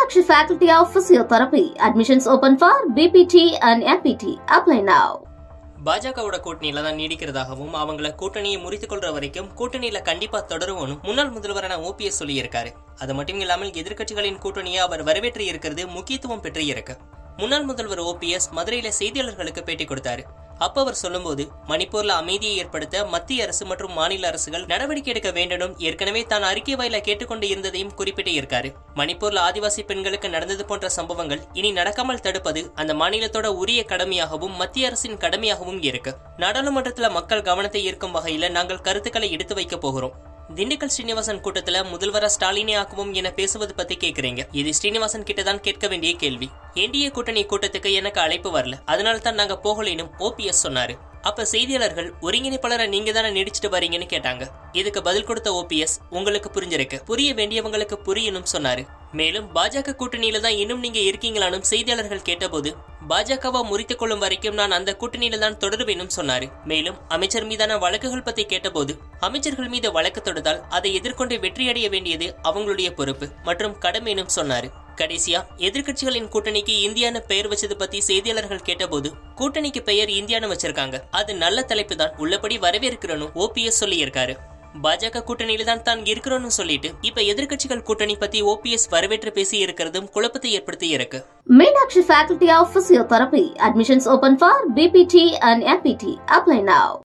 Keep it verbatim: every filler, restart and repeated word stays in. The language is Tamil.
Meenakshi Faculty of Physiotherapy. Admissions open for B P T and M P T. Apply now. பாஜகவோட கூட்டணியில தான் நீடிக்கிறதாகவும் அவங்கள கூட்டணியை முறித்துக் கொள்ற வரைக்கும் கூட்டணியில கண்டிப்பா தொடருவோம் முன்னாள் முதல்வரான ஓபிஎஸ் சொல்லி இருக்காரு. அது மட்டும் இல்லாமல் எதிர்க்கட்சிகளின் கூட்டணியை அவர் வரவேற்று இருக்கிறது முக்கியத்துவம் பெற்று இருக்கு. முன்னாள் முதல்வர் ஓபிஎஸ் மதுரையில செய்தியாளர்களுக்கு பேட்டி கொடுத்தாரு. அப்ப அவர் சொல்லும்போது மணிப்பூர்ல அமைதியை ஏற்படுத்த மத்திய அரசு மற்றும் மாநில அரசுகள் நடவடிக்கை எடுக்க வேண்டும் ஏற்கனவே தான் அறிக்கை வாயில கேட்டுக்கொண்டு இருந்ததையும் குறிப்பிட்டு இருக்காரு. மணிப்பூர்ல ஆதிவாசி பெண்களுக்கு நடந்தது போன்ற சம்பவங்கள் இனி நடக்காமல் தடுப்பது அந்த மாநிலத்தோட உரிய கடமையாகவும் மத்திய அரசின் கடமையாகவும் இருக்கு. நாடாளுமன்றத்துல மக்கள் கவனத்தை ஈர்க்கும் வகையில நாங்கள் கருத்துக்களை எடுத்து வைக்க போகிறோம். திண்டுக்கல் ஸ்ரீனிவாசன் கூட்டத்துல முதல்வரா ஸ்டாலினே ஆக்குவோம் என பேசுவது பத்தி கேக்குறீங்க. இது ஸ்ரீனிவாசன் கிட்டதான் கேட்க வேண்டிய கேள்வி. என்டிஏ கூட்டணி கூட்டத்துக்கு எனக்கு அழைப்பு வரல, அதனால தான் நாங்க போகலேனும் ஓபிஎஸ் சொன்னாரு. அப்ப செய்தியாளர்கள் ஒருங்கிணைப்பாளரை நீங்க தானே நீடிச்சிட்டு வரீங்கன்னு கேட்டாங்க. இதுக்கு பதில் கொடுத்த ஓபிஎஸ், உங்களுக்கு புரிஞ்சிருக்கு, புரிய வேண்டியவங்களுக்கு புரியணும் சொன்னாரு. மேலும் பாஜக கூட்டணியில தான் இன்னும் நீங்க இருக்கீங்களானும் செய்தியாளர்கள் கேட்டபோது பாஜகவா முறித்துக் கொள்ளும் வரைக்கும் நான் அந்த கூட்டணியில தான் தொடருவேனும் சொன்னாரு. மேலும் அமைச்சர் மீதான வழக்குகள் பத்தி கேட்டபோது அமைச்சர்கள் மீது வழக்கு தொடுத்தால் அதை எதிர்கொண்டு வெற்றியடைய வேண்டியது அவங்களுடைய பொறுப்பு மற்றும் கடமைனும் சொன்னாரு. கடைசியா எதிர்கட்சிகளின் கூட்டணிக்கு இந்தியான்னு பெயர் வச்சது பத்தி செய்தியாளர்கள் கேட்டபோது கூட்டணிக்கு பெயர் இந்தியான்னு வச்சிருக்காங்க, அது நல்ல தலைப்பு தான், உள்ளபடி வரவேற்கிறோம் ஓபிஎஸ் சொல்லி இருக்காரு. பாஜக கூட்டணியில தான் தான் இருக்கிறோம்னு சொல்லிட்டு இப்ப எதிர்கட்சிகள் கூட்டணி பத்தி ஓபிஎஸ் வரவேற்று பேசி இருக்கிறதும் குழப்பத்தை ஏற்படுத்தி இருக்கு. Meenakshi Faculty of Physiotherapy. Admissions open for B P T and M P T. Apply now.